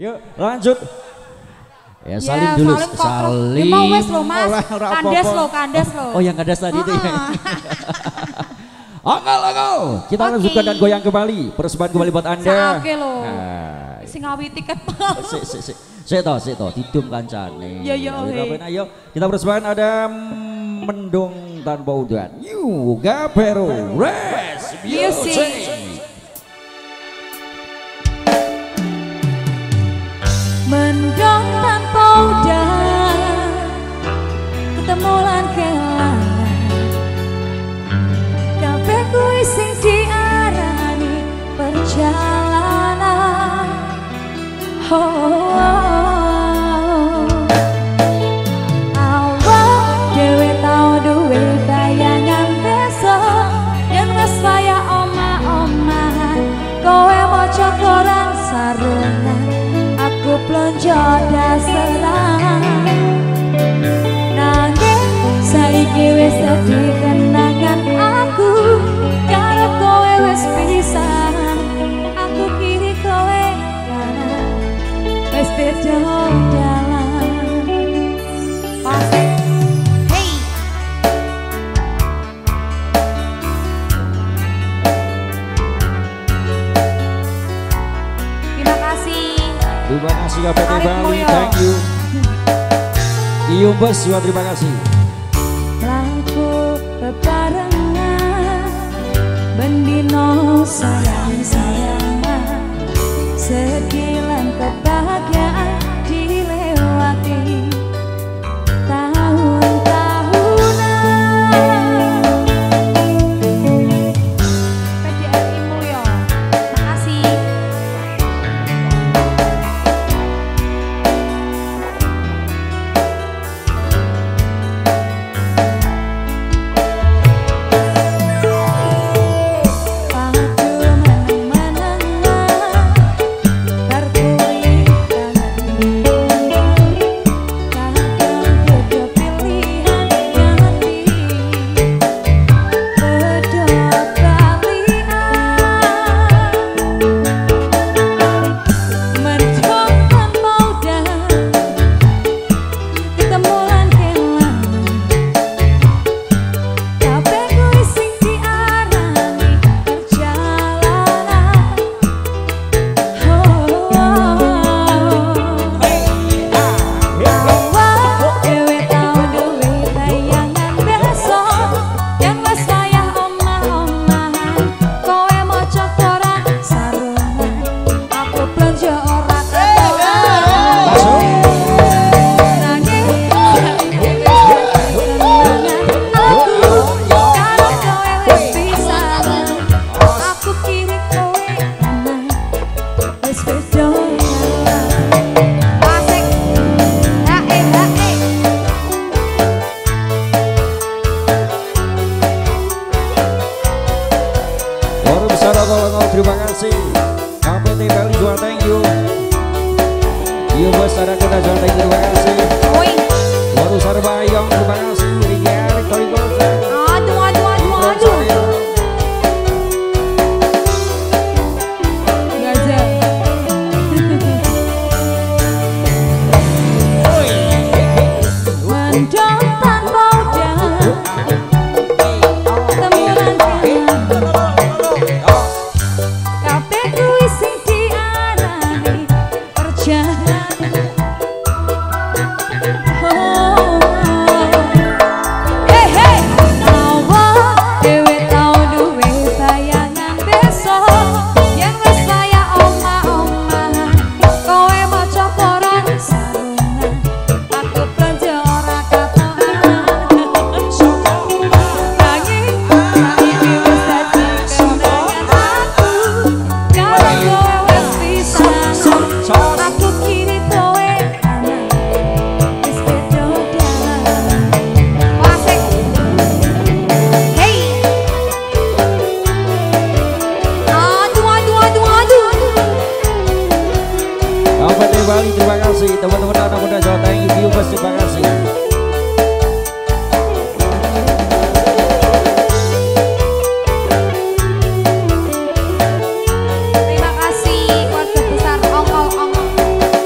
Yuk lanjut. Ya salim dulu, salim. Mau wes lo mas, kandas lo. Oh yang kandas tadi itu ya. Anggal, kita lanjutkan dan goyang kembali. Persembahan kembali buat Anda. Oke lo. Sing ngawi tiket. Saya tahu, tidum kancane. Ayo. Kita persembahan ada mendung tanpa udan. Yuga Peru, Res Music. Mendung tanpa udan, ketemu lan kelangan. Kabeh kuwi sing diarani perjalanan. Awak dhewe tau duwe bayangan besok, yen wis kaya omah-omahan. Kowe maca koran sarungan, aku plonjo dasaran. Nanging saiki wis dadi kenangan aku, karo kowe wis pisah. Aku kiri kowe kanan, wis beda dalan. Pasti hey. Terima kasih KPT Bali, thank you. Iyumbes juga terima kasih. Laku bebarengan, bendino sayang-sayangan, sekilan kebahagiaan dilewati tahun-tahunan. PDRI Mulyo, makasih. Terima kasih KPT Bali juga thank you. Iyumbes ada kita juga thank you, terima kasih. Waru Sarbayong terima kasih. Riki Erik Tori Golden. Aduh. Gaza. Mendung tanpa udan, temuran kabeh kuwi sing diarani perjalanan. Terima kasih teman-teman anak muda Jawa Tengah, Iyumbes terima kasih. Terima kasih keluarga besar Ongol-Ongol.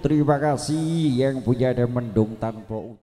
terima kasih yang punya ada mendung tanpa